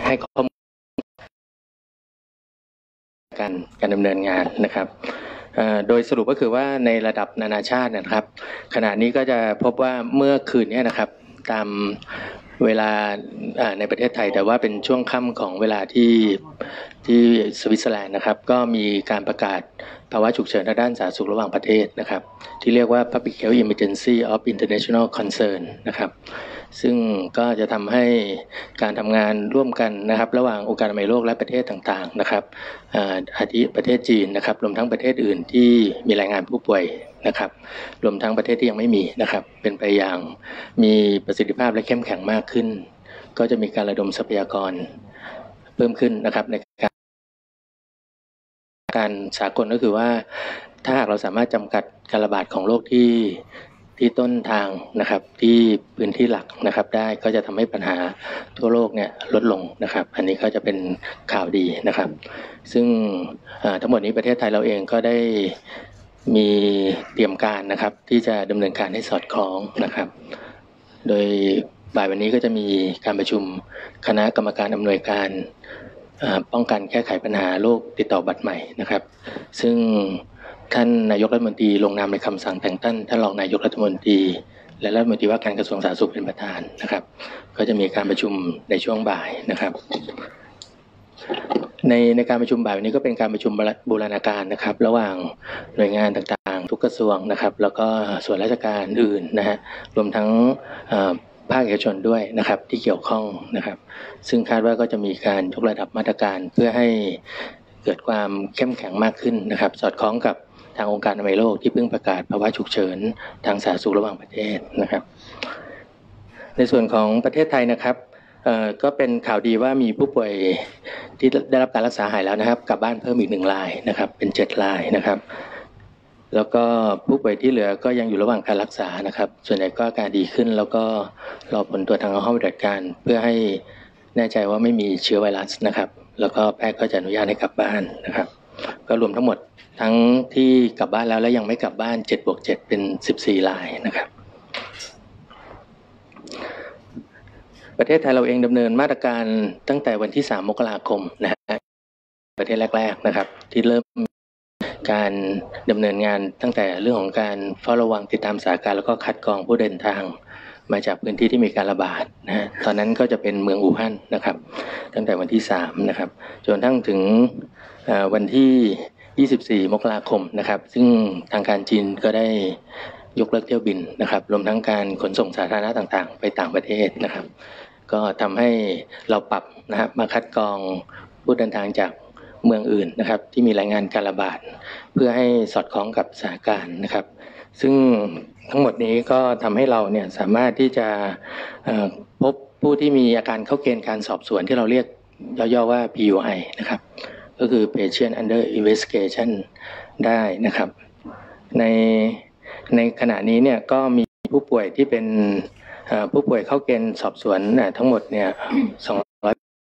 ให้ข้อมูลการดำเนินงานนะครับโดยสรุปก็คือว่าในระดับนานาชาตินะครับขณะนี้ก็จะพบว่าเมื่อคืนนี้นะครับตามเวลาในประเทศไทยแต่ว่าเป็นช่วงค่ำของเวลาที่สวิตเซอร์แลนด์นะครับก็มีการประกาศภาวะฉุกเฉินทางด้านสาธารณสุขระหว่างประเทศนะครับที่เรียกว่า Public Health Emergency of International Concern นะครับซึ่งก็จะทำให้การทำงานร่วมกันนะครับระหว่างองค์การอนามัยโลกและประเทศต่างๆนะครับอาทิประเทศจีนนะครับรวมทั้งประเทศอื่นที่มีรายงานผู้ป่วยนะครับรวมทั้งประเทศที่ยังไม่มีนะครับเป็นไปอย่างมีประสิทธิภาพและเข้มแข็งมากขึ้นก็จะมีการระดมทรัพยากรเพิ่มขึ้นนะครับในการสากลก็คือว่าถ้าหากเราสามารถจำกัดการระบาดของโรคที่ต้นทางนะครับที่พื้นที่หลักนะครับได้ก็จะทำให้ปัญหาทั่วโลกเนี่ยลดลงนะครับอันนี้ก็จะเป็นข่าวดีนะครับซึ่งทั้งหมดนี้ประเทศไทยเราเองก็ได้มีเตรียมการนะครับที่จะดำเนินการให้สอดคล้องนะครับโดยบ่ายวันนี้ก็จะมีการประชุมคณะกรรมการอำนวยการป้องกันแก้ไขปัญหาโรคติดต่อบัตรใหม่นะครับซึ่งท่านนายกรัฐมนตรีลงนามในคำสั่งแต่งตั้งท่านรองนายกรัฐมนตรีและรัฐมนตรีว่าการกระทรวงสาธารณสุขเป็นประธานนะครับก็จะมีการประชุมในช่วงบ่ายนะครับในการประชุมบ่ายวันนี้ก็เป็นการประชุมบูรณาการนะครับระหว่างหน่วยงานต่างๆทุกกระทรวงนะครับแล้วก็ส่วนราชการอื่นนะฮะรวมทั้งภาคเอกชนด้วยนะครับที่เกี่ยวข้องนะครับซึ่งคาดว่าก็จะมีการยกระดับมาตรการเพื่อให้เกิดความเข้มแข็งมากขึ้นนะครับสอดคล้องกับทางองค์การอนามัยโลกที่เพิ่งประกาศภาวะฉุกเฉินทางสาธารณสุขระหว่างประเทศนะครับในส่วนของประเทศไทยนะครับก็เป็นข่าวดีว่ามีผู้ป่วยที่ได้รับการรักษาหายแล้วนะครับกลับบ้านเพิ่มอีก1รายนะครับเป็น7รายนะครับแล้วก็ผู้ป่วยที่เหลือก็ยังอยู่ระหว่างการรักษานะครับส่วนใหญ่ก็อาการดีขึ้นแล้วก็รอผลตรวจทางห้องปฏิบัติการเพื่อให้แน่ใจว่าไม่มีเชื้อไวรัสนะครับแล้วก็แพทย์ก็จะอนุญาตให้กลับบ้านนะครับก็รวมทั้งหมดทั้งที่กลับบ้านแล้วและยังไม่กลับบ้าน7+7เป็น14รายนะครับประเทศไทยเราเองดำเนินมาตรการตั้งแต่วันที่3 มกราคมนะฮะประเทศแรกๆนะครับที่เริ่มการดำเนินงานตั้งแต่เรื่องของการเฝ้าระวังติดตามสถานการณ์แล้วก็คัดกรองผู้เดินทางมาจากพื้นที่ที่มีการระบาดนะฮะตอนนั้นก็จะเป็นเมืองอู่ฮั่นนะครับตั้งแต่วันที่3นะครับจนทั้งถึงวันที่24 มกราคมนะครับซึ่งทางการจีนก็ได้ยกเลิกเที่ยวบินนะครับรวมทั้งการขนส่งสาธารณะต่างๆไปต่างประเทศนะครับก็ทำให้เราปรับนะครับมาคัดกรองผู้เดินทางจากเมืองอื่นนะครับที่มีรายงานการระบาดเพื่อให้สอดคล้องกับสถานการณ์นะครับซึ่งทั้งหมดนี้ก็ทำให้เราเนี่ยสามารถที่จะพบผู้ที่มีอาการเข้าเกณฑ์การสอบสวนที่เราเรียกย่อๆว่า PUI นะครับก็คือ Patient Under Investigation ได้นะครับในขณะนี้เนี่ยก็มีผู้ป่วยที่เป็นผู้ป่วยเข้าเกณฑ์สอบสวนทั้งหมดเนี่ย200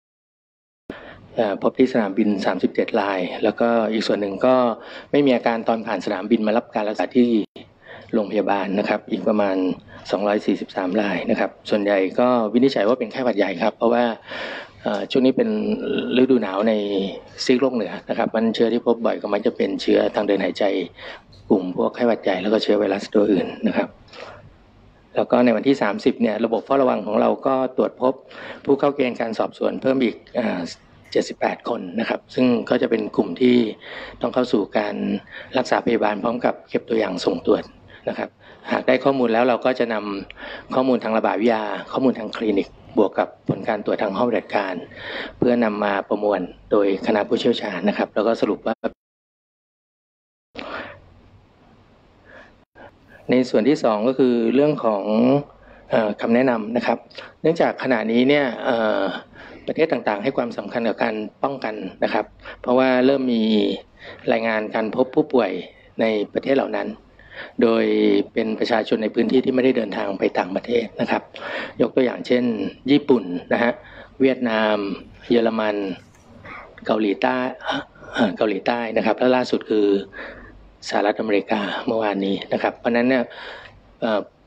พบที่สนามบิน37รายแล้วก็อีกส่วนหนึ่งก็ไม่มีอาการตอนผ่านสนามบินมารับการรักษาที่โรงพยาบาลนะครับอีกประมาณ243รายนะครับส่วนใหญ่ก็วินิจฉัยว่าเป็นไข้หวัดใหญ่ครับเพราะว่าช่วงนี้เป็นฤดูหนาวในซีกโลกเหนือนะครับมันเชื้อที่พบบ่อยก็มักจะเป็นเชื้อทางเดินหายใจกลุ่มพวกไข้หวัดใหญ่แล้วก็เชื้อไวรัสตัวอื่นนะครับแล้วก็ในวันที่30เนี่ยระบบเฝ้าระวังของเราก็ตรวจพบผู้เข้าเกณฑ์การสอบสวนเพิ่มอีก78คนนะครับซึ่งก็จะเป็นกลุ่มที่ต้องเข้าสู่การรักษาพยาบาลพร้อมกับเก็บตัวอย่างส่งตรวจนะครับหากได้ข้อมูลแล้วเราก็จะนำข้อมูลทางระบาดวิทยาข้อมูลทางคลินิกบวกกับผลการตรวจทางห้องปฏิบัติการเพื่อนำมาประมวลโดยคณะผู้เชี่ยวชาญนะครับแล้วก็สรุปว่าในส่วนที่2ก็คือเรื่องของคำแนะนำนะครับเนื่องจากขณะนี้เนี่ยประเทศต่างๆให้ความสำคัญกับการป้องกันนะครับเพราะว่าเริ่มมีรายงานการพบผู้ป่วยในประเทศเหล่านั้นโดยเป็นประชาชนในพื้นที่ที่ไม่ได้เดินทางไปต่างประเทศนะครับยกตัวอย่างเช่นญี่ปุ่นนะฮะเวียดนามเยอรมันเกาหลีใต้นะครับและล่าสุดคือสหรัฐอเมริกาเมื่อวานนี้นะครับเพราะนั้นเนี่ย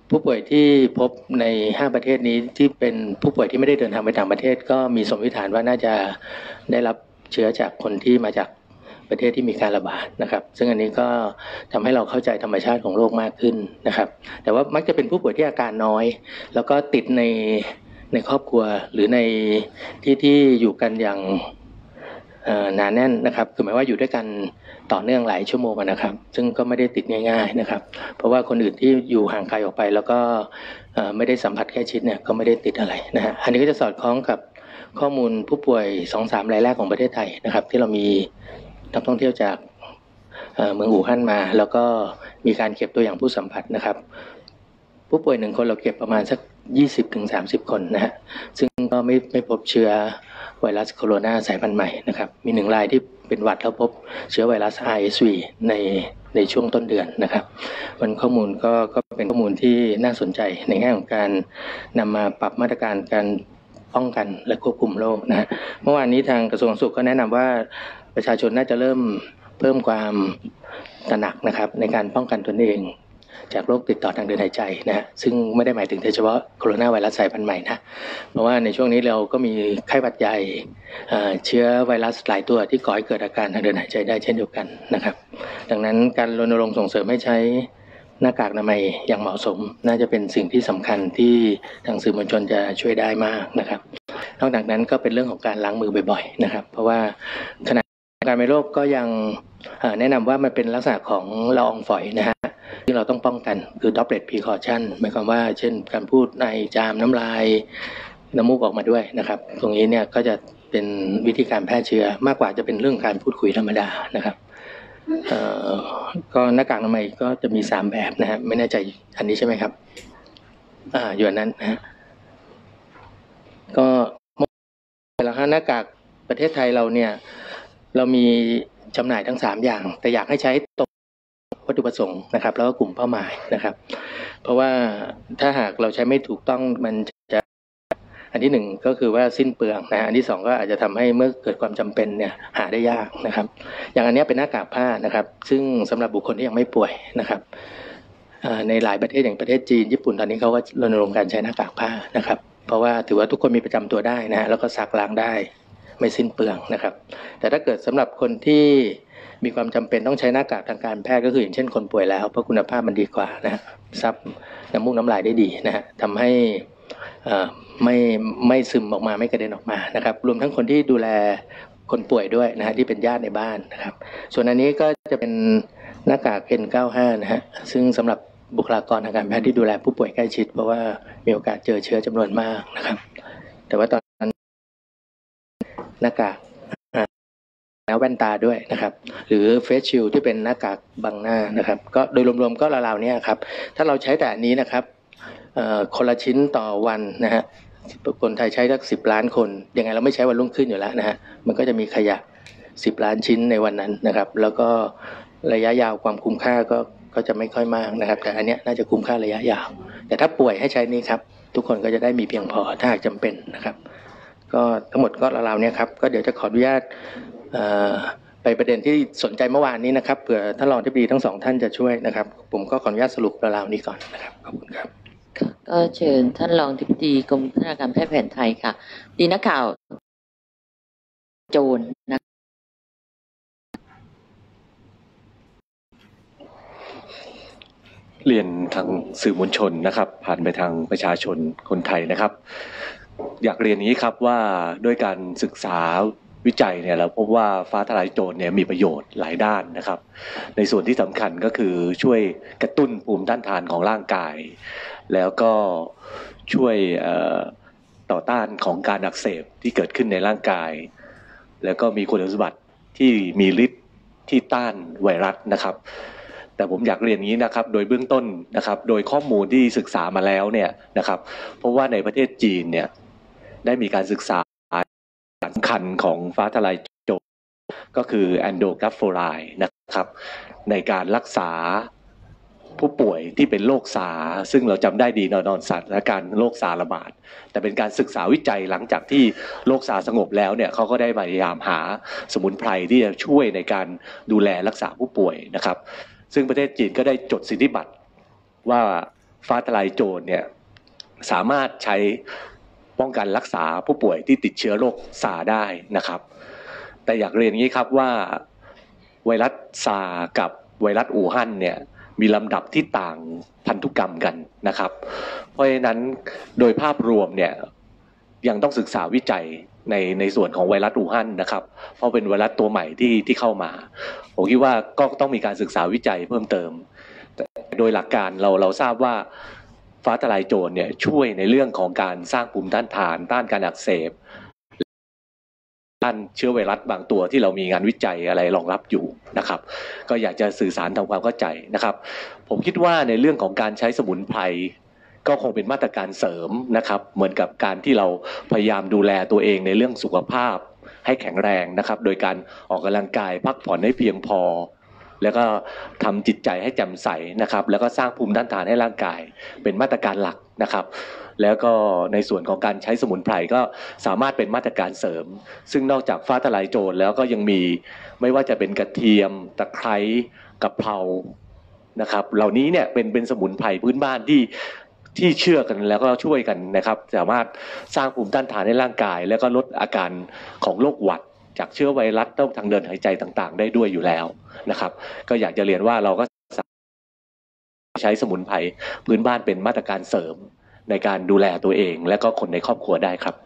ผู้ป่วยที่พบใน5ประเทศนี้ที่เป็นผู้ป่วยที่ไม่ได้เดินทางไปต่างประเทศก็มีสมมติฐานว่าน่าจะได้รับเชื้อจากคนที่มาจากประเทศที่มีการระบาดนะครับซึ่งอันนี้ก็ทำให้เราเข้าใจธรรมชาติของโรคมากขึ้นนะครับแต่ว่ามักจะเป็นผู้ป่วยที่อาการน้อยแล้วก็ติดในครอบครัวหรือในที่อยู่กันอย่างหนาแน่นนะครับคือหมายว่าอยู่ด้วยกันต่อเนื่องหลายชั่วโมงนะครับซึ่งก็ไม่ได้ติดง่ายๆนะครับเพราะว่าคนอื่นที่อยู่ห่างไกลออกไปแล้วก็ไม่ได้สัมผัสใกล้ชิดเนี่ยก็ไม่ได้ติดอะไรนะฮะอันนี้ก็จะสอดคล้องกับข้อมูลผู้ป่วย 2-3 รายแรกของประเทศไทยนะครับที่เรามีนักท่องเที่ยวจากเมืองอู่ฮั่นมาแล้วก็มีการเก็บตัวอย่างผู้สัมผัสนะครับผู้ป่วย1คนเราเก็บประมาณสัก 20-30 คนนะฮะซึ่งก็ไม่พบเชื้อไวรัสโคโรนาสายพันธุ์ใหม่นะครับมี1รายที่เป็นหวัดแล้วพบเชื้อไวรัส RSV ในช่วงต้นเดือนนะครับมันข้อมูลก็เป็นข้อมูลที่น่าสนใจในแง่ของการนำมาปรับมาตรการการป้องกันและควบคุมโรคนะฮะเมื่อวานนี้ทางกระทรวงสาธารณสุขก็แนะนำว่าประชาชนน่าจะเริ่มเพิ่มความตระหนักนะครับในการป้องกันตนเองจากโรคติดต่อทางเดินหายใจนะซึ่งไม่ได้หมายถึงเฉพาะโคโรนาไวรัสสายพันธุ์ใหม่นะเพราะว่าในช่วงนี้เราก็มีไข้หวัดใหญ่เชื้อไวรัสหลายตัวที่ก่อให้เกิดอาการทางเดินหายใจได้เช่นเดียวกันนะครับดังนั้นการรณรงค์ส่งเสริมให้ใช้หน้ากากอนามัยอย่างเหมาะสมน่าจะเป็นสิ่งที่สำคัญที่ทางสื่อมวลชนจะช่วยได้มากนะครับนอกจากนั้นก็เป็นเรื่องของการล้างมือบ่อยๆนะครับเพราะว่าขณะการเป็นโรคก็ยังแนะนำว่ามันเป็นลักษณะของละอองฝอยนะฮะที่เราต้องป้องกันคือ droplet precaution หมายความว่าเช่นการพูดในจามน้ำลายน้ำมูกออกมาด้วยนะครับตรงนี้เนี่ยก็จะเป็นวิธีการแพร่เชื้อมากกว่าจะเป็นเรื่องการพูดคุยธรรมดานะครับก็หน้ากากอนามัยก็จะมี3แบบนะฮะไม่แน่ใจอันนี้ใช่ไหมครับอยู่อันนั้นนะฮะก็แล้วหน้ากากประเทศไทยเราเนี่ยเรามีจำหน่ายทั้ง3อย่างแต่อยากให้ใช้ตรงวัตถุประสงค์นะครับแล้วก็กลุ่มเป้าหมายนะครับเพราะว่าถ้าหากเราใช้ไม่ถูกต้องมันจะอันที่1ก็คือว่าสิ้นเปลืองนะอันที่2ก็อาจจะทำให้เมื่อเกิดความจำเป็นเนี่ยหาได้ยากนะครับอย่างอันนี้เป็นหน้ากากผ้านะครับซึ่งสำหรับบุคคลที่ยังไม่ป่วยนะครับในหลายประเทศอย่างประเทศจีนญี่ปุ่นตอนนี้เขาก็รณรงค์การใช้หน้ากากผ้านะครับเพราะว่าถือว่าทุกคนมีประจำตัวได้นะแล้วก็ซักล้างได้ไม่สิ้นเปลืองนะครับแต่ถ้าเกิดสำหรับคนที่มีความจำเป็นต้องใช้หน้ากากทางการแพทย์ก็คืออย่างเช่นคนป่วยแล้วเพราะคุณภาพมันดีกว่านะซับน้ำมูกน้ำลายได้ดีนะฮะทำให้ไม่ซึมออกมาไม่กระเด็นออกมานะครับรวมทั้งคนที่ดูแลคนป่วยด้วยนะฮะที่เป็นญาติในบ้านนะครับส่วนอันนี้ก็จะเป็นหน้ากาก N95 นะฮะซึ่งสำหรับบุคลากรทางการแพทย์ที่ดูแลผู้ป่วยใกล้ชิดเพราะว่ามีโอกาสเจอเชื้อจำนวนมากนะครับแต่ว่าตอนนั้นหน้ากากแว่นตาด้วยนะครับหรือเฟสชิลด์ที่เป็นหน้ากากบังหน้านะครับก็โดยรวมๆก็ราวๆนี้ครับถ้าเราใช้แต่อันนี้นะครับคนละชิ้นต่อวันนะฮะคนไทยใช้สัก10 ล้านคนยังไงเราไม่ใช้วันรุ่งขึ้นอยู่แล้วนะฮะมันก็จะมีขยะ10 ล้านชิ้นในวันนั้นนะครับแล้วก็ระยะยาวความคุ้มค่าก็จะไม่ค่อยมากนะครับแต่อันนี้น่าจะคุ้มค่าระยะยาวแต่ถ้าป่วยให้ใช้นี้ครับทุกคนก็จะได้มีเพียงพอถ้าหากจำเป็นนะครับก็ทั้งหมดก็ราวๆนี้ครับก็เดี๋ยวจะขออนุญาตไปประเด็นที่สนใจเมื่อวานนี้นะครับเผื่อท่านรองอธิบดีทั้ง2ท่านจะช่วยนะครับผมก็ขออนุญาตสรุปราวๆนี้ก่อนนะครับขอบคุณครับก็เชิญท่านรองอธิบดีกรมพัฒนาการแพทย์แผนไทยค่ะดีนักข่าวโจรนะเรียนทางสื่อมวลชนนะครับผ่านไปทางประชาชนคนไทยนะครับอยากเรียนนี้ครับว่าด้วยการศึกษาวิจัยเนี่ยเราพบว่าฟ้าทลายโจรเนี่ยมีประโยชน์หลายด้านนะครับในส่วนที่สำคัญก็คือช่วยกระตุ้นภูมิต้านทานของร่างกายแล้วก็ช่วยต่อต้านของการอักเสบที่เกิดขึ้นในร่างกายแล้วก็มีคุณสมบัติที่มีฤทธิ์ที่ต้านไวรัสนะครับแต่ผมอยากเรียนนี้นะครับโดยเบื้องต้นนะครับโดยข้อมูลที่ศึกษามาแล้วเนี่ยนะครับเพราะว่าในประเทศจีนเนี่ยได้มีการศึกษาสำคัญของฟ้าทลายโจรก็คือแอนโดกัฟโฟไรด์นะครับในการรักษาผู้ป่วยที่เป็นโรคซาซึ่งเราจำได้ดีนอนสถานการณ์โรคซาระบาดแต่เป็นการศึกษาวิจัยหลังจากที่โรคซาสงบแล้วเนี่ยเขาก็ได้พยายามหาสมุนไพรที่จะช่วยในการดูแลรักษาผู้ป่วยนะครับซึ่งประเทศจีนก็ได้จดสิทธิบัตรว่าฟ้าทลายโจรเนี่ยสามารถใช้ป้องกันรักษาผู้ป่วยที่ติดเชื้อโรคซาร์ได้นะครับแต่อยากเรียนอย่างนี้ครับว่าไวรัสซาร์กับไวรัสอู่ฮั่นเนี่ยมีลำดับที่ต่างพันธุกรรมกันนะครับเพราะฉะนั้นโดยภาพรวมเนี่ยยังต้องศึกษาวิจัยในส่วนของไวรัสอู่ฮั่นนะครับเพราะเป็นไวรัสตัวใหม่ที่เข้ามาผมคิดว่าก็ต้องมีการศึกษาวิจัยเพิ่มเติมโดยหลักการเราทราบว่าฟ้าทลายโจรเนี่ยช่วยในเรื่องของการสร้างภูมิต้านทานต้านการอักเสบต้านเชื้อไวรัสบางตัวที่เรามีงานวิจัยอะไรรองรับอยู่นะครับก็อยากจะสื่อสารทำความเข้าใจนะครับผมคิดว่าในเรื่องของการใช้สมุนไพรก็คงเป็นมาตรการเสริมนะครับเหมือนกับการที่เราพยายามดูแลตัวเองในเรื่องสุขภาพให้แข็งแรงนะครับโดยการออกกำลังกายพักผ่อนให้เพียงพอแล้วก็ทำจิตใจให้แจ่มใสนะครับแล้วก็สร้างภูมิต้านทานให้ร่างกายเป็นมาตรการหลักนะครับแล้วก็ในส่วนของการใช้สมุนไพรก็สามารถเป็นมาตรการเสริมซึ่งนอกจากฟ้าทลายโจรแล้วก็ยังมีไม่ว่าจะเป็นกระเทียมตะไคร้กะเพรานะครับเหล่านี้เนี่ยเป็นสมุนไพรพื้นบ้านที่เชื่อกันแล้วก็ช่วยกันนะครับสามารถสร้างภูมิต้านทานให้ร่างกายแล้วก็ลดอาการของโรคหวัดจากเชื้อไวรัสโรคทางเดินหายใจต่างๆได้ด้วยอยู่แล้วนะครับก็อยากจะเรียนว่าเราก็ใช้สมุนไพรพื้นบ้านเป็นมาตรการเสริมในการดูแลตัวเองและก็คนในครอบครัวได้ครับ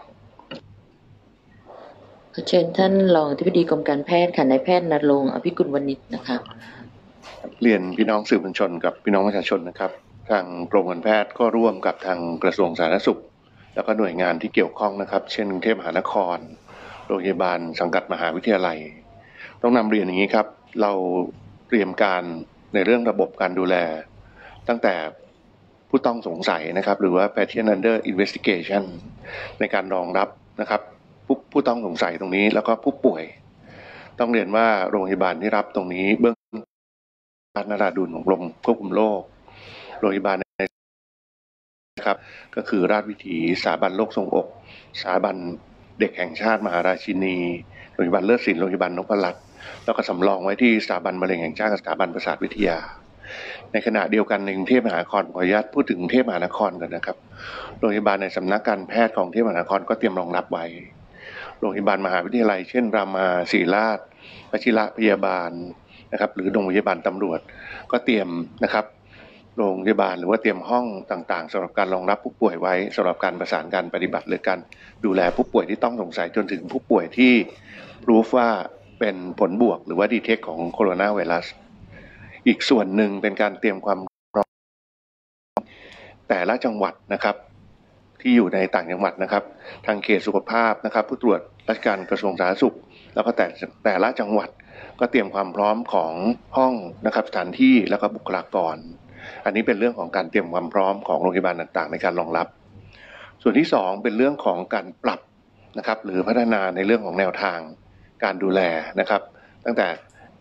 เชิญท่านรองอธิบดีกรมการแพทย์ค่ะนายแพทย์ณรงค์อภิกุลวณิชนะคะเรียนพี่น้องสื่อมวลชนกับพี่น้องประชาชนนะครับทางกรมการแพทย์ก็ร่วมกับทางกระทรวงสาธารณสุขแล้วก็หน่วยงานที่เกี่ยวข้องนะครับเช่นกรุงเทพมหานครโรงพยาบาลสังกัดมหาวิทยาลัยต้องนำเรียนอย่างนี้ครับเราเตรียมการในเรื่องระบบการดูแลตั้งแต่ผู้ต้องสงสัยนะครับหรือว่า patient under investigation ในการรองรับนะครับผู้ต้องสงสัยตรงนี้แล้วก็ผู้ป่วยต้องเรียนว่าโรงพยาบาลที่รับตรงนี้เบื้องนราดูลของกรมควบคุมโรคโรงพยาบาลนะครับก็คือราชวิถีสถาบันโรคทรงอกสถาบันเด็กแห่งชาติมหาราชินีโรงพยาบาลเลิศศิลป์โรงพยาบาลนพรัตน์แล้วก็สำรองไว้ที่สถาบันมะเร็งแห่งชาติกับสถาบันประสาทวิทยาในขณะเดียวกันในกรุงเทพมหานครขออนุญาตพูดถึงกรุงเทพมหานครกันนะครับโรงพยาบาลในสำนักการแพทย์ของกรุงเทพมหานครก็เตรียมรองรับไว้โรงพยาบาลมหาวิทยาลัยเช่นรามาศิริราชวชิระพยาบาลนะครับหรือโรงพยาบาลตำรวจก็เตรียมนะครับโรงพยาบาลหรือว่าเตรียมห้องต่างๆสำหรับการรองรับผู้ป่วยไว้สำหรับการประสานการปฏิบัติหรือการดูแลผู้ป่วยที่ต้องสงสัยจนถึงผู้ป่วยที่รู้ว่าเป็นผลบวกหรือว่าดีเทคของโคโรนาไวรัสอีกส่วนหนึ่งเป็นการเตรียมความพร้อมแต่ละจังหวัดนะครับที่อยู่ในต่างจังหวัดนะครับทางเขตสุขภาพนะครับผู้ตรวจราชการกระทรวงสาธารณสุขแล้วก็แต่ละจังหวัดก็เตรียมความพร้อมของห้องนะครับสถานที่แล้วก็บุคลากรอันนี้เป็นเรื่องของการเตรียมความพร้อมของโรงพยาบาลต่างๆในการรองรับส่วนที่2เป็นเรื่องของการปรับนะครับหรือพัฒนาในเรื่องของแนวทางการดูแลนะครับตั้งแต่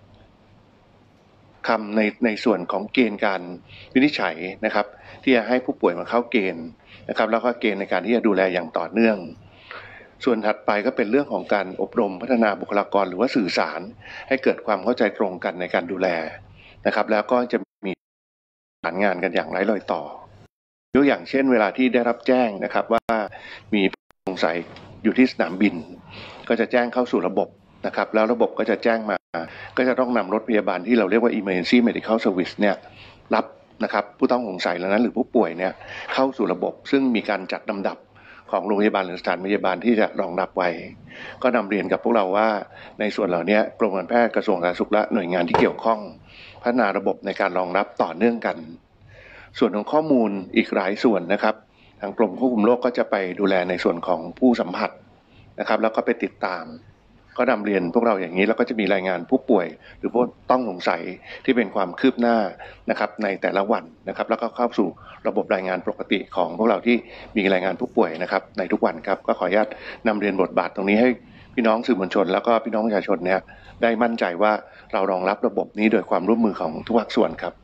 คำในส่วนของเกณฑ์การวินิจฉัยนะครับที่จะให้ผู้ป่วยมาเข้าเกณฑ์นะครับแล้วก็เกณฑ์ในการที่จะดูแลอย่างต่อเนื่องส่วนถัดไปก็เป็นเรื่องของการอบรมพัฒนาบุคลากรหรือว่าสื่อสารให้เกิดความเข้าใจตรงกันในการดูแลนะครับแล้วก็จะมีประสานงานกันอย่างไร้รอยต่อยกอย่างเช่นเวลาที่ได้รับแจ้งนะครับว่ามีผู้สงสัยอยู่ที่สนามบินก็จะแจ้งเข้าสู่ระบบนะครับแล้วระบบก็จะแจ้งมาก็จะต้องนำรถพยาบาลที่เราเรียกว่า Emergency Medical Service เนี่ยรับนะครับผู้ต้องสงสัยแล้วนั้นหรือผู้ป่วยเนี่ยเข้าสู่ระบบซึ่งมีการจัดลำดับของโรงพยาบาลหรือสถานพยาบาลที่จะรองรับไว้ก็นำเรียนกับพวกเราว่าในส่วนเหล่านี้กรมการแพทย์กระทรวงสาธารณสุขและหน่วยงานที่เกี่ยวข้องพัฒนาระบบในการรองรับต่อเนื่องกันส่วนของข้อมูลอีกหลายส่วนนะครับทางกรมควบคุมโรคก็จะไปดูแลในส่วนของผู้สัมผัสนะครับแล้วก็ไปติดตามก็นำเรียนพวกเราอย่างนี้แล้วก็จะมีรายงานผู้ป่วยหรือผู้ต้องสงสัยที่เป็นความคืบหน้านะครับในแต่ละวันนะครับแล้วก็เข้าสู่ระบบรายงานปกติของพวกเราที่มีรายงานผู้ป่วยนะครับในทุกวันครับก็ขออนุญาตนำเรียนบทบาทตรงนี้ให้พี่น้องสื่อมวลชนแล้วก็พี่น้องประชาชนเนี่ยได้มั่นใจว่าเรารองรับระบบนี้โดยความร่วมมือของทุกภาคส่วนครับ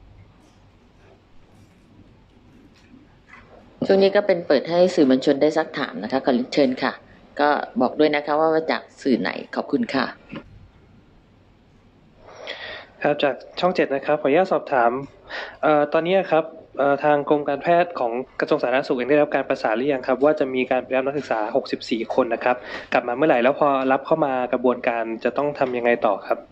ช่วงนี้ก็เป็นเปิดให้สื่อมวลชนได้ซักถามนะคะขอเชิญค่ะก็บอกด้วยนะคะว่ามาจากสื่อไหนขอบคุณค่ะครับจากช่อง7นะครับขออนุญาตสอบถามตอนนี้ครับทางกรมการแพทย์ของกระทรวงสาธารณสุขเองได้รับการประสานหรือยังครับว่าจะมีการไปรับนักศึกษา64คนนะครับกลับมาเมื่อไหร่แล้วพอรับเข้ามากระบวนการจะต้องทำยังไงต่อครับ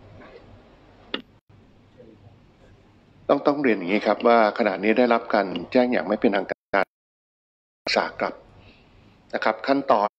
ต้องเรียนอย่างนี้ครับว่าขณะนี้ได้รับการแจ้งอย่างไม่เป็นทางการศึกษากลับนะครับขั้นตอน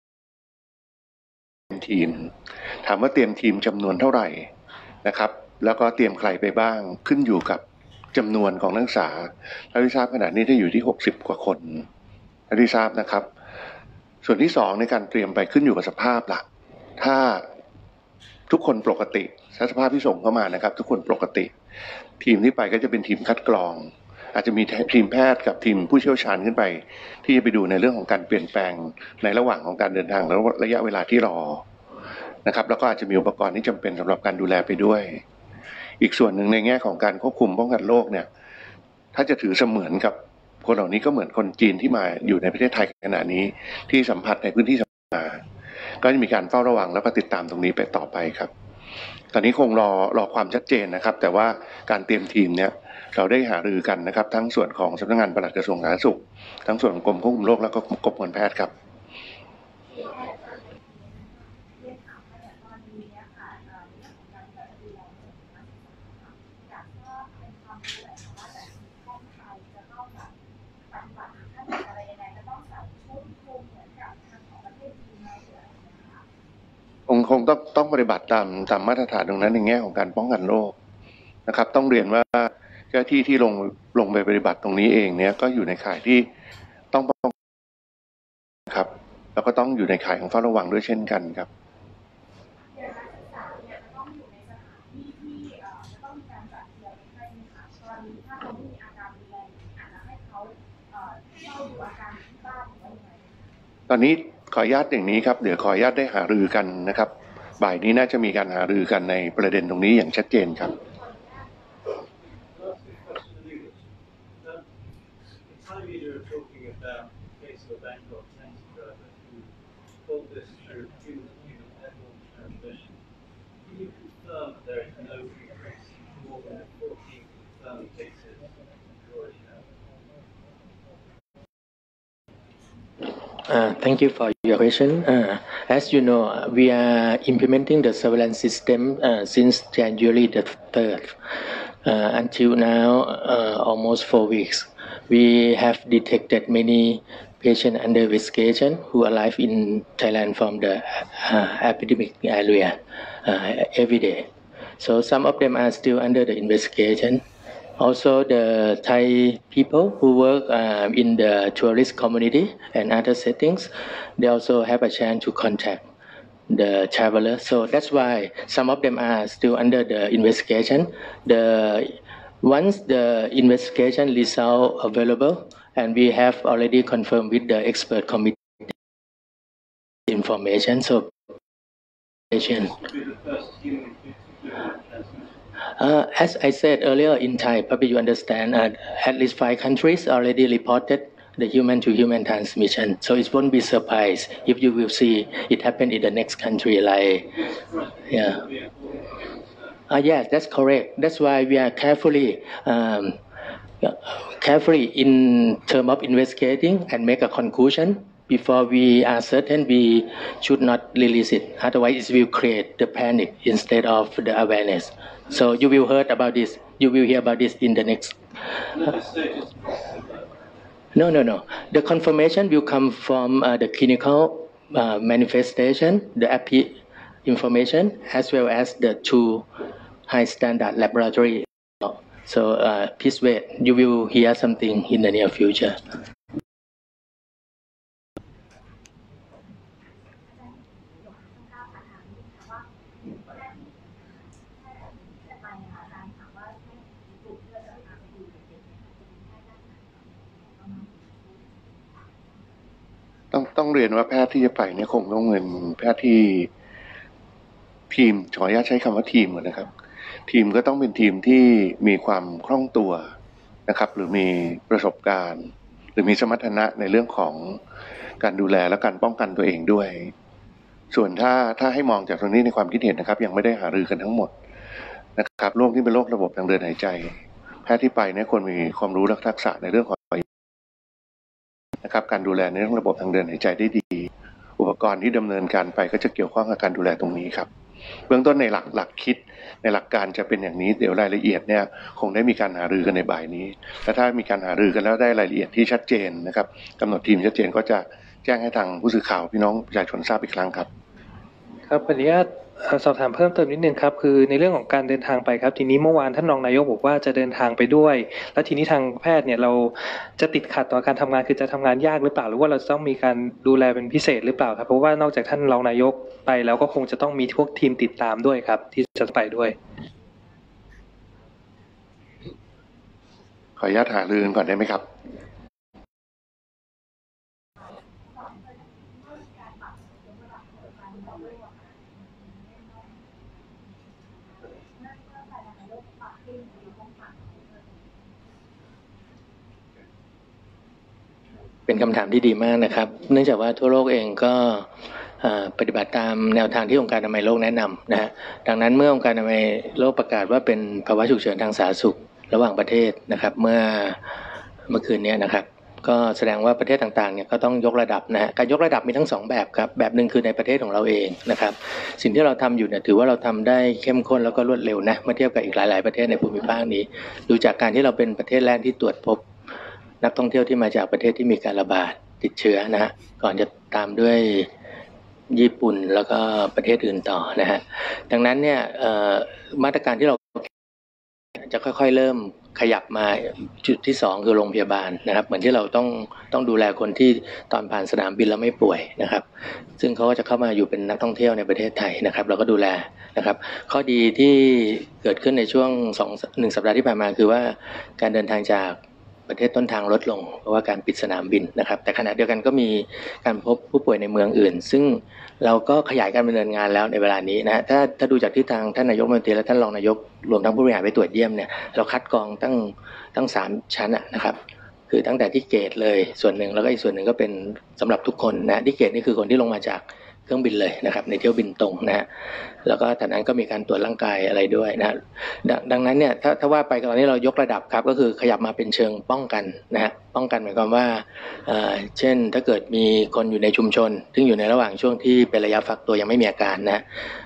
ทีมถามว่าเตรียมทีมจำนวนเท่าไหร่นะครับแล้วก็เตรียมใครไปบ้างขึ้นอยู่กับจำนวนของนักศึกษาที่ทราบขณะนี้ได้อยู่ที่60กว่าคนที่ทราบนะครับส่วนที่2ในการเตรียมไปขึ้นอยู่กับสภาพล่ะถ้าทุกคนปกติสภาพที่ส่งเข้ามานะครับทุกคนปกติทีมที่ไปก็จะเป็นทีมคัดกรองอาจจะมีทีมแพทย์กับทีมผู้เชี่ยวชาญขึ้นไปที่จะไปดูในเรื่องของการเปลี่ยนแปลงในระหว่างของการเดินทางและระยะเวลาที่รอนะครับแล้วก็อาจจะมีอุปกรณ์ที่จำเป็นสำหรับการดูแลไปด้วยอีกส่วนหนึ่งในแง่ของการควบคุมป้องกันโรคเนี่ยถ้าจะถือเสมือนกับคนเหล่านี้ก็เหมือนคนจีนที่มาอยู่ในประเทศไทยขณะนี้ที่สัมผัสในพื้นที่มาก็จะมีการเฝ้าระวังแล้วก็ติดตามตรงนี้ไปต่อไปครับตอนนี้คงรอความชัดเจนนะครับแต่ว่าการเตรียมทีมเนี่ยเราได้หารือกันนะครับทั้งส่วนของสำนักงานปลัดกระทรวงสาธารณสุขทั้งส่วนของกรมควบคุมโรคแล้วก็กรมการแพทย์ครับคงต้องปฏิบัติตามมาตรฐานตรงนั้นในแง่ของการป้องกันโรคนะครับต้องเรียนว่าเจ้าที่ลงไปปฏิบัติตรงนี้เองเนี่ยก็อยู่ในข่ายที่ต้องป้องครับแล้วก็ต้องอยู่ในข่ายของเฝ้าระวังด้วยเช่นกันครับตอนนี้ขออนุญาตอย่างนี้ครับเดี๋ยวขออนุญาตได้หารือกันนะครับบ่ายนี้น่าจะมีการหารือกันในประเด็นตรงนี้อย่างชัดเจนครับ Thank you for your question. As you know, we are implementing the surveillance system since January the 3rd. Until now, almost 4 weeks. We have detected many patients under investigation who arrive in Thailand from the epidemic area every day. So some of them are still under the investigation. Also, the Thai people who work in the tourist community and other settings, they also have a chance to contact the traveler. So that's why some of them are still under the investigation. Once the investigation result available, and we have already confirmed with the expert committee information. So, as I said earlier in Thai, probably you understand, at least 5 countries already reported the human-to-human transmission. So it won't be surprised if you will see it happen in the next country, like, yeah. Yes, that's correct. That's why we are carefully in terms of investigating and make a conclusion. Before we are certain, we should not release it. Otherwise, it will create the panic instead of the awareness. So you will hear about this. You will hear about this in the next. No. The confirmation will come from the clinical manifestation, the AP information, as well as the 2 high-standard laboratory. So please wait. You will hear something in the near future. ต้องเรียนว่าแพทย์ที่จะไปเนี่ยคงต้องเงินแพทย์ที่ทีมขออนุญาตใช้คำว่าทีมก่อนนะครับทีมก็ต้องเป็นทีมที่มีความคล่องตัวนะครับหรือมีประสบการณ์หรือมีสมรรถนะในเรื่องของการดูแลและการป้องกันตัวเองด้วยส่วนถ้าให้มองจากตรงนี้ในความคิดเห็นนะครับยังไม่ได้หารือกันทั้งหมดนะครับโรคที่เป็นโรคระบบทางเดินหายใจแพทย์ที่ไปเนี่ยควรมีความรู้และทักษะในเรื่องของนะครับการดูแลในเรื่องระบบทางเดินหายใจได้ดีอุปกรณ์ที่ดำเนินการไปก็จะเกี่ยวข้องกับการดูแลตรงนี้ครับเบื้องต้นในหลักคิดในหลักการจะเป็นอย่างนี้เดี๋ยวรายละเอียดเนี่ยคงได้มีการหารือกันในบ่ายนี้และถ้ามีการหารือกันแล้วได้รายละเอียดที่ชัดเจนนะครับกำหนดทีมชัดเจนก็จะแจ้งให้ทางผู้สื่อข่าวพี่น้องประชาชนทราบอีกครั้งครับครับขออนุญาตสอบถามเพิ่มเติมนิดนึงครับคือในเรื่องของการเดินทางไปครับทีนี้เมื่อวานท่านรองนายกบอกว่าจะเดินทางไปด้วยแล้วทีนี้ทางแพทย์เนี่ยเราจะติดขัดต่อการทำงานคือจะทำงานยากหรือเปล่าหรือว่าเราต้องมีการดูแลเป็นพิเศษหรือเปล่าครับเพราะว่านอกจากท่านรองนายกไปแล้วก็คงจะต้องมีพวกทีมติดตามด้วยครับที่จะไปด้วยขออนุญาตหารือกันก่อนได้ไหมครับเป็นคำถามที่ดีมากนะครับเนื่องจากว่าทั่วโลกเองก็ปฏิบัติตามแนวทางที่องค์การอนามัยโลกแนะนำนะฮะดังนั้นเมื่อองค์การอนามัยโลกประกาศว่าเป็นภาวะฉุกเฉินทางสาธารณสุขระหว่างประเทศนะครับเมื่อคืนนี้นะครับก็แสดงว่าประเทศต่างๆเนี่ยก็ต้องยกระดับนะฮะการยกระดับมีทั้งสองแบบครับแบบหนึ่งคือในประเทศของเราเองนะครับสิ่งที่เราทำอยู่เนี่ยถือว่าเราทำได้เข้มข้นแล้วก็รวดเร็วนะเมื่อเทียบกับอีกหลายๆประเทศในภูมิภาคนี้ดูจากการที่เราเป็นประเทศแรกที่ตรวจพบนักท่องเที่ยวที่มาจากประเทศที่มีการระบาดติดเชื้อนะฮะก่อนจะตามด้วยญี่ปุ่นแล้วก็ประเทศอื่นต่อนะฮะดังนั้นเนี่ยมาตรการที่เราจะค่อยๆเริ่มขยับมาจุดที่2คือโรงพยาบาลนะครับเหมือนที่เราต้องดูแลคนที่ตอนผ่านสนามบินแล้วไม่ป่วยนะครับซึ่งเขาก็จะเข้ามาอยู่เป็นนักท่องเที่ยวในประเทศไทยนะครับเราก็ดูแลนะครับข้อดีที่เกิดขึ้นในช่วง1 สัปดาห์ที่ผ่านมาคือว่าการเดินทางจากประเทศต้นทางลดลงเพราะว่าการปิดสนามบินนะครับแต่ขณะเดียวกันก็มีการพบผู้ป่วยในเมืองอื่นซึ่งเราก็ขยายการดำเนินงานแล้วในเวลานี้นะฮะถ้าดูจากที่ทางท่านนายกรัฐมนตรีและท่านรองนายกรวมทั้งผู้บริหารไปตรวจเยี่ยมเนี่ยเราคัดกรองตั้ง3 ชั้นนะครับคือตั้งแต่ที่เกตเลยส่วนหนึ่งแล้วก็อีกส่วนหนึ่งก็เป็นสำหรับทุกคนนะที่เกตนี่คือคนที่ลงมาจากเครื่องบินเลยนะครับในเที่ยวบินตรงนะฮะแล้วก็จากนั้นก็มีการตรวจร่างกายอะไรด้วยนะดังนั้นเนี่ยถ้าว่าไปตอนนี้เรายกระดับครับก็คือขยับมาเป็นเชิงป้องกันนะฮะป้องกันหมายความว่าเช่นถ้าเกิดมีคนอยู่ในชุมชนซึ่งอยู่ในระหว่างช่วงที่เป็นระยะฟักตัวยังไม่มีอาการนะ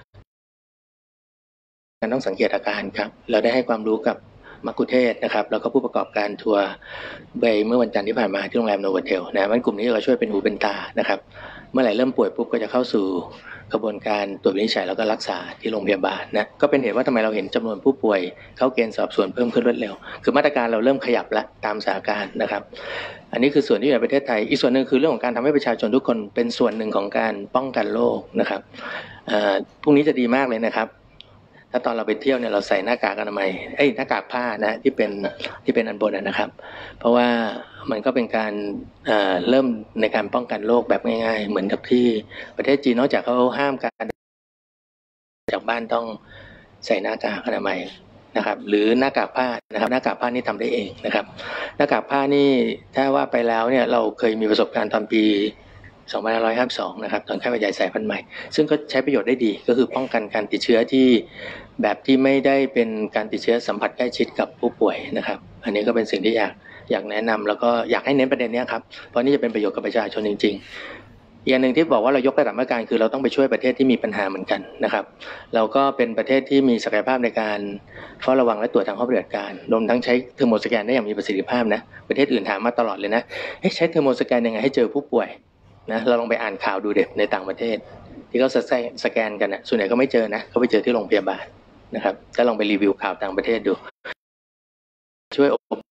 การต้องสังเกตอาการครับเราได้ให้ความรู้กับมัคคุเทศก์นะครับแล้วก็ผู้ประกอบการทัวร์ไปเมื่อวันจันทร์ที่ผ่านมาที่โรงแรมโนโวเทลนะมันกลุ่มนี้เราช่วยเป็นหูเป็นตานะครับเมื่อไหร่เริ่มป่วยปุ๊บก็จะเข้าสู่กระบวนการตรวจวินิจฉัยแล้วก็รักษาที่โรงพยาบาลนะก็เป็นเหตุว่าทำไมเราเห็นจำนวนผู้ป่วยเข้าเกณฑ์สอบสวนเพิ่มขึ้นรวดเร็วคือมาตรการเราเริ่มขยับละตามสถานการณ์นะครับอันนี้คือส่วนที่อยู่ในประเทศไทยอีกส่วนหนึ่งคือเรื่องของการทำให้ประชาชนทุกคนเป็นส่วนหนึ่งของการป้องกันโรคนะครับพรุ่งนี้จะดีมากเลยนะครับถ้าตอนเราไปเที่ยวเนี่ยเราใส่หน้ากากอนามัยหน้ากากผ้านะที่เป็นอันบนนะครับเพราะว่ามันก็เป็นการเริ่มในการป้องกันโรคแบบง่ายๆเหมือนกับที่ประเทศจีนนอกจากเขาห้ามการจากบ้านต้องใส่หน้ากากอนามัยนะครับหรือหน้ากากผ้านะครับหน้ากากผ้านี่ทำได้เองนะครับหน้ากากผ้านี่ถ้าว่าไปแล้วเนี่ยเราเคยมีประสบการณ์ตอนปี2552นะครับตอนไข้หวัดใหญ่สายพันธุ์ใหม่ซึ่งก็ใช้ประโยชน์ได้ดีก็คือป้องกันการติดเชื้อที่แบบที่ไม่ได้เป็นการติดเชื้อสัมผัสใกล้ชิดกับผู้ป่วยนะครับอันนี้ก็เป็นสิ่งที่อยากแนะนำแล้วก็อยากให้เน้นประเด็นนี้ครับเพราะนี่จะเป็นประโยชน์กับประชาชนจริงๆอย่างหนึ่งที่บอกว่าเรายกระดับมาตรการคือเราต้องไปช่วยประเทศที่มีปัญหาเหมือนกันนะครับเราก็เป็นประเทศที่มีศักยภาพในการเฝ้าระวังและตรวจทางห้องปฏิบัติการรวมทั้งใช้เทอร์โมสแกนได้อย่างมีประสิทธิภาพนะประเทศอื่นถามมาตลอดเลยนะใช้เทอร์โมสแกนยังไงให้เจอผู้ป่วยนะเราลองไปอ่านข่าวดูเด็ดในต่างประเทศที่เขาสแกนกันนะส่วนใหญ่ก็ไม่เจอนะเขาไปเจอที่โรงพยาบาลนะครับถ้าลองไปรีวิวข่าวต่างประเทศดูช่วย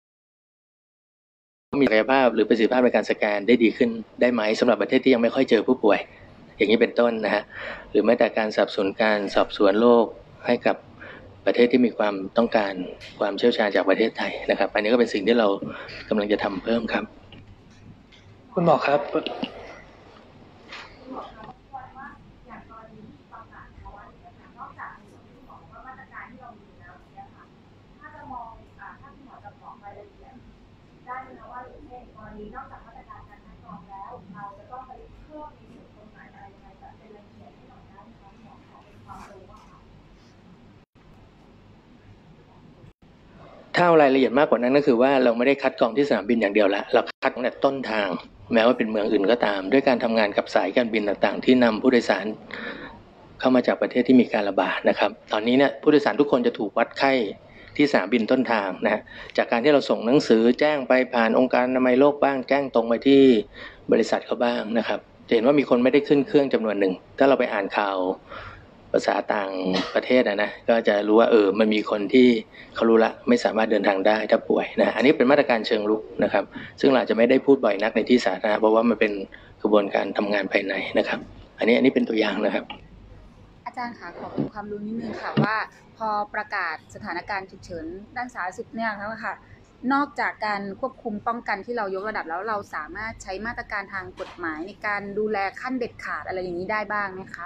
มีศักยภาพหรือประสิทธิภาพในการสแกนได้ดีขึ้นได้ไหมสำหรับประเทศที่ยังไม่ค่อยเจอผู้ป่วยอย่างนี้เป็นต้นนะฮะหรือแม้แต่การสอบสวนโรคให้กับประเทศที่มีความต้องการความเชี่ยวชาญจากประเทศไทยนะครับอันนี้ก็เป็นสิ่งที่เรากำลังจะทำเพิ่มครับคุณหมอครับนอกจากมาตรการการคัดกรองแล้วเราจะต้องไปเพิ่มในส่วนตรงไหนอะไรยังไงแบบเป็นรายละเอียดให้หน่อยได้ไหมคะหมอขอเป็นความรู้ค่ะเข้ารายละเอียดมากกว่านั้นก็คือว่าเราไม่ได้คัดกรองที่สนามบินอย่างเดียวละเราคัดตั้งแต่ต้นทางแม้ว่าเป็นเมืองอื่นก็ตามด้วยการทำงานกับสายการบินต่างๆที่นำผู้โดยสารเข้ามาจากประเทศที่มีการระบาดนะครับตอนนี้เนี่ยผู้โดยสารทุกคนจะถูกวัดไข้ที่สนามบินต้นทางนะจากการที่เราส่งหนังสือแจ้งไปผ่านองค์การอนามัยโลกบ้างแจ้งตรงไปที่บริษัทเขาบ้างนะครับจะเห็นว่ามีคนไม่ได้ขึ้นเครื่องจำนวนหนึ่งถ้าเราไปอ่านข่าวภาษาต่างประเทศนะก็จะรู้ว่ามันมีคนที่เขารู้ละไม่สามารถเดินทางได้ถ้าป่วยนะอันนี้เป็นมาตรการเชิงรุกนะครับซึ่งเราจะไม่ได้พูดบ่อยนักในที่สาธารณะเพราะว่ามันเป็นกระบวนการทำงานภายในนะครับอันนี้เป็นตัวอย่างนะครับอาจารย์คะขอเป็นความรู้นิดนึงค่ะว่าพอประกาศสถานการณ์ฉุกเฉินด้านสาธารณสุขเนี่ยค่ะนอกจากการควบคุมป้องกันที่เรายกระดับแล้วเราสามารถใช้มาตรการทางกฎหมายในการดูแลขั้นเด็ดขาดอะไรอย่างนี้ได้บ้างไหมคะ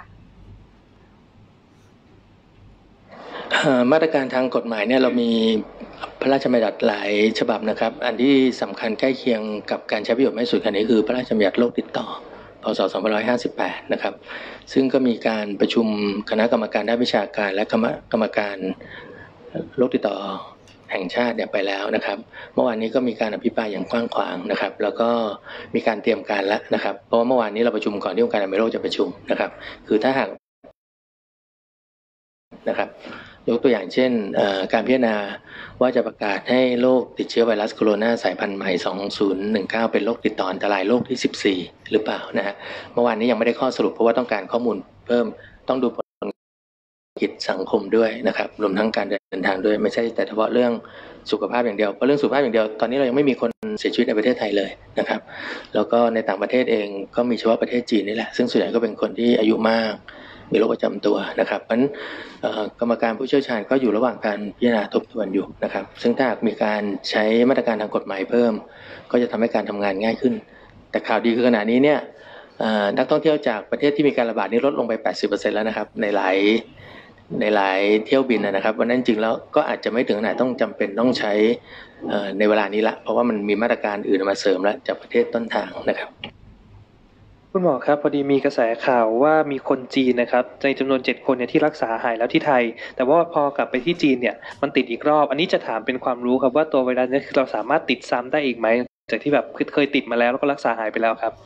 มาตรการทางกฎหมายเนี่ยเรามีพระราชบัญญัติหลายฉบับนะครับอันที่สำคัญใกล้เคียงกับการใช้ประโยชน์ไม่สุดอันนี้คือพระราชบัญญัติโรคติดต่อพ.ศ. 2558นะครับซึ่งก็มีการประชุมคณะกรรมการด้านวิชาการและกรรมการโรคติดต่อแห่งชาติไปแล้วนะครับเมื่อวานนี้ก็มีการอภิปรายอย่างกว้างขวางนะครับแล้วก็มีการเตรียมการแล้วนะครับเพราะว่าเมื่อวานนี้เราประชุมก่อนที่องค์การอนามัยโลกจะประชุมนะครับคือถ้าหากนะครับยกตัวอย่างเช่นการพิจารณาว่าจะประกาศให้โรคติดเชื้อไวรัสโคโรนาสายพันธุ์ใหม่2019เป็นโรคติดต่ออันตรายโรคที่14หรือเปล่านะฮะเมื่อวานนี้ยังไม่ได้ข้อสรุปเพราะว่าต้องการข้อมูลเพิ่มต้องดูผลกิจสังคมด้วยนะครับรวมทั้งการเดินทางด้วยไม่ใช่แต่เฉพาะเรื่องสุขภาพอย่างเดียวเพราะเรื่องสุขภาพอย่างเดียวตอนนี้เรายังไม่มีคนเสียชีวิตในประเทศไทยเลยนะครับแล้วก็ในต่างประเทศเองก็มีเฉพาะประเทศจีนนี่แหละซึ่งส่วนใหญ่ก็เป็นคนที่อายุมากมีโรคประจำตัวนะครับเพราะฉะนั้นกรรมการผู้เชี่ยวชาญก็อยู่ระหว่างการพิจารณาทบทวนอยู่นะครับซึ่งถ้ามีการใช้มาตรการทางกฎหมายเพิ่มก็จะทำให้การทำงานง่ายขึ้นแต่ข่าวดีคือขณะนี้เนี่ยนักท่องเที่ยวจากประเทศที่มีการระบาดนี้ลดลงไป 80% แล้วนะครับในหลายเที่ยวบินนะครับวันนั้นจริงแล้วก็อาจจะไม่ถึงขนาดต้องจำเป็นต้องใช้ในเวลานี้ละเพราะว่ามันมีมาตรการอื่นมาเสริมแล้วจากประเทศต้นทางนะครับคุณหมอครับพอดีมีกระแสข่าวว่ามีคนจีนนะครับในจำนวน7 คนเนี่ยที่รักษาหายแล้วที่ไทยแต่ว่าพอกลับไปที่จีนเนี่ยมันติดอีกรอบอันนี้จะถามเป็นความรู้ครับว่าตัวไวรัสนี้คือเราสามารถติดซ้ำได้อีกไหมจากที่แบบเคยติดมาแล้วก็รักษาหายไปแล้วครับ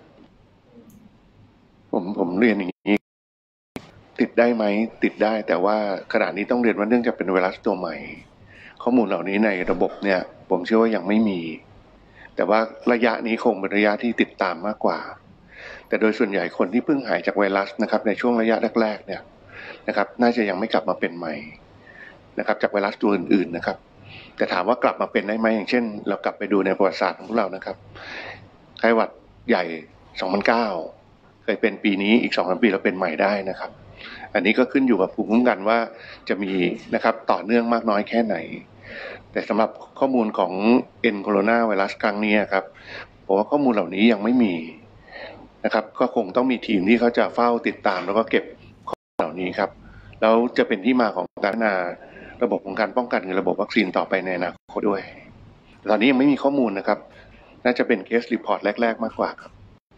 ผมเรียนอย่างนี้ติดได้ไหมติดได้แต่ว่าขณะนี้ต้องเรียนว่าเนื่องจากเป็นไวรัสตัวใหม่ข้อมูลเหล่านี้ในระบบเนี่ยผมเชื่อว่ายังไม่มีแต่ว่าระยะนี้คงเป็นระยะที่ติดตามมากกว่าแต่โดยส่วนใหญ่คนที่เพิ่งหายจากไวรัสนะครับในช่วงระยะแรกๆเนี่ยนะครับน่าจะยังไม่กลับมาเป็นใหม่นะครับจากไวรัสตัวอื่นๆนะครับแต่ถามว่ากลับมาเป็นได้ไหมอย่างเช่นเรากลับไปดูในประวัติศาสตร์ของพวกเรานะครับไข้หวัดใหญ่2009เคยเป็นปีนี้อีก 2-3 ปีเราเป็นใหม่ได้นะครับอันนี้ก็ขึ้นอยู่กับภูมิคุ้มกันว่าจะมีนะครับต่อเนื่องมากน้อยแค่ไหนแต่สำหรับข้อมูลของโคโรนาไวรัสครั้งนี้ครับผมว่าข้อมูลเหล่านี้ยังไม่มีนะครับก็คงต้องมีทีมที่เขาจะเฝ้าติดตามแล้วก็เก็บข้อมูลเหล่านี้ครับแล้วจะเป็นที่มาของการพัฒนาระบบของการป้องกันระบบวัคซีนต่อไปในอนาคตด้วยตอนนี้ยังไม่มีข้อมูลนะครับน่าจะเป็นเคสรีพอร์ตแรกๆมากกว่าครับ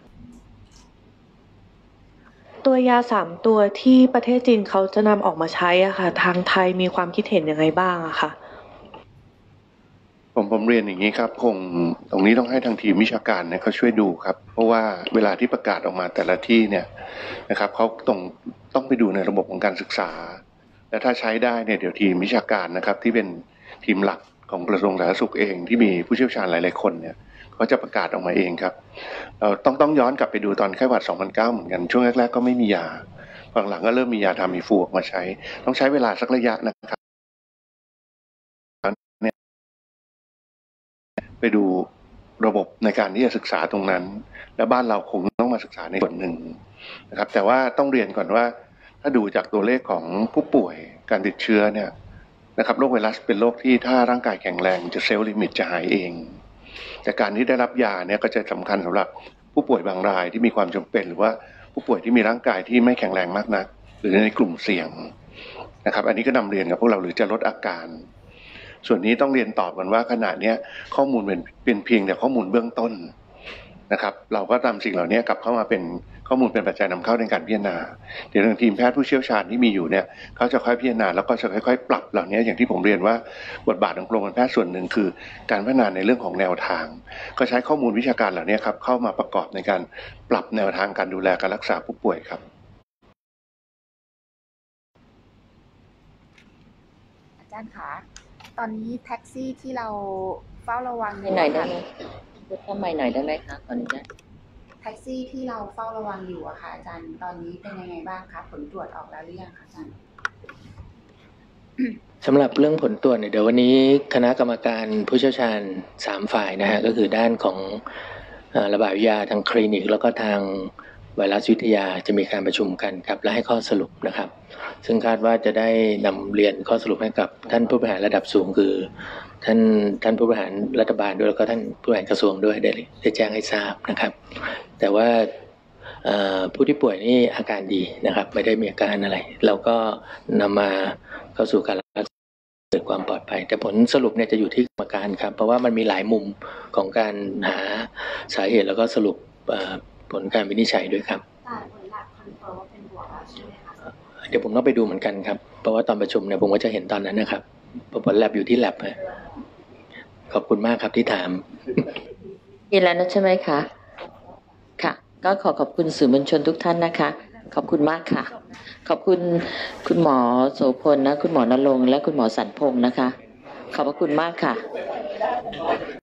ตัวยา3 ตัวที่ประเทศจีนเขาจะนำออกมาใช้อะค่ะทางไทยมีความคิดเห็นยังไงบ้างอะค่ะผมเรียนอย่างนี้ครับคงตรงนี้ต้องให้ทางทีมวิชาการเนี่ยเขาช่วยดูครับเพราะว่าเวลาที่ประกาศออกมาแต่ละที่เนี่ยนะครับเขาต้องไปดูในระบบของการศึกษาและถ้าใช้ได้เนี่ยเดี๋ยวทีมวิชาการนะครับที่เป็นทีมหลักของกระทรวงสาธารณสุขเองที่มีผู้เชี่ยวชาญหลายๆคนเนี่ยเขาจะประกาศออกมาเองครับต้องย้อนกลับไปดูตอนไข้หวัด2009เหมือนกันช่วงแรกๆก็ไม่มียาหลังๆก็เริ่มมียาทามิฟูออกมาใช้ต้องใช้เวลาสักระยะนะครับไปดูระบบในการที่จะศึกษาตรงนั้นและบ้านเราคงต้องมาศึกษาในส่วนหนึ่งนะครับแต่ว่าต้องเรียนก่อนว่าถ้าดูจากตัวเลขของผู้ป่วยการติดเชื้อเนี่ยนะครับโรคไวรัสเป็นโรคที่ถ้าร่างกายแข็งแรงจะเซลล์ลิมิตจะหายเองแต่การที่ได้รับยาเนี่ยก็จะสำคัญสำหรับผู้ป่วยบางรายที่มีความจำเป็นหรือว่าผู้ป่วยที่มีร่างกายที่ไม่แข็งแรงมากนักหรือในกลุ่มเสี่ยงนะครับอันนี้ก็นำเรียนกับพวกเราหรือจะลดอาการส่วนนี้ต้องเรียนตอบกันว่าขณะนี้ข้อมูลเป็นเพียงแต่ข้อมูลเบื้องต้นนะครับเราก็นำสิ่งเหล่านี้กลับเข้ามาเป็นข้อมูลเป็นปัจจัยนำเข้าในการพิจารณาเดี๋ยวทางทีมแพทย์ผู้เชี่ยวชาญที่มีอยู่เนี่ยเขาจะค่อยพิจารณาแล้วก็จะค่อยๆปรับเหล่านี้อย่างที่ผมเรียนว่าบทบาทของกรมการแพทย์ส่วนหนึ่งคือการพัฒนาในเรื่องของแนวทางก็ใช้ข้อมูลวิชาการเหล่านี้ครับเข้ามาประกอบในการปรับแนวทางการดูแลการรักษาผู้ป่วยครับอาจารย์คะตอนนี้แท็กซี่ที่เราเฝ้าระวังให้หน่อยได้ไหมพูดทำไมหน่อยได้ไหมคะขออนุญาตแท็กซี่ที่เราเฝ้าระวังอยู่อะค่ะอาจารย์ตอนนี้เป็นยังไงบ้างคะผลตรวจออกแล้วหรือยังคะอาจารย์สำหรับเรื่องผลตรวจเนี่ยเดี๋ยววันนี้คณะกรรมการผู้เชี่ยวชาญ3ฝ่ายนะฮะก็คือด้านของระบาดวิทยาทางคลินิกแล้วก็ทางไวรัสวิทยาจะมีการประชุมกันครับและให้ข้อสรุปนะครับซึ่งคาดว่าจะได้นำเรียนข้อสรุปให้กับท่านผู้บริหารระดับสูงคือท่านผู้บริหารรัฐบาลด้วยแล้วก็ท่านผู้บริหารกระทรวงด้วยได้แจ้งให้ทราบนะครับแต่ว่าผู้ที่ป่วยนี่อาการดีนะครับไม่ได้มีอาการอะไรเราก็นำมาเข้าสู่การรักษาเกิดความปลอดภัยแต่ผลสรุปเนี่ยจะอยู่ที่กรรมการครับเพราะว่ามันมีหลายมุมของการหาสาเหตุแล้วก็สรุปผลการวินิจฉัยด้วยครับแต่ผลแลบคอนเฟิร์มว่าเป็นบวกแล้วใช่ไหมคะเดี๋ยวผมต้องไปดูเหมือนกันครับเพราะว่าตอนประชุมเนี่ยผมก็จะเห็นตอนนั้นนะครับผลแลบอยู่ที่แลบขอบคุณมากครับที่ถามมีแล้วนะใช่ไหมคะค่ะก็ขอบคุณสื่อมวลชนทุกท่านนะคะขอบคุณมากค่ะขอบคุณคุณหมอโสพลนะคุณหมอณรงค์และคุณหมอสันพงษ์นะคะขอบพระคุณมากค่ะ